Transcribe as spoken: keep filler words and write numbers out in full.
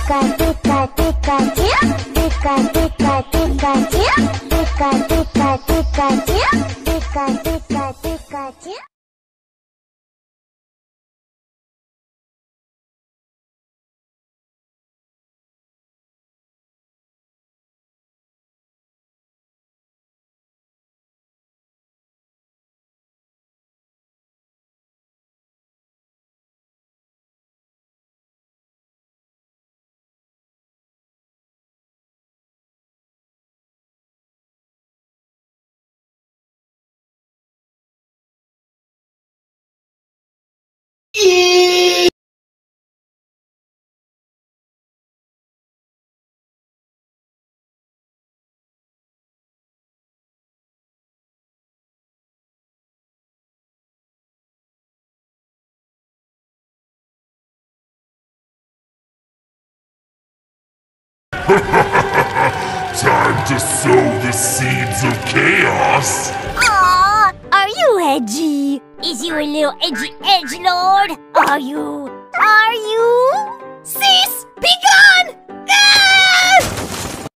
Time to sow the seeds of chaos! Aw, are you edgy? Is you a little edgy edgelord? Are you?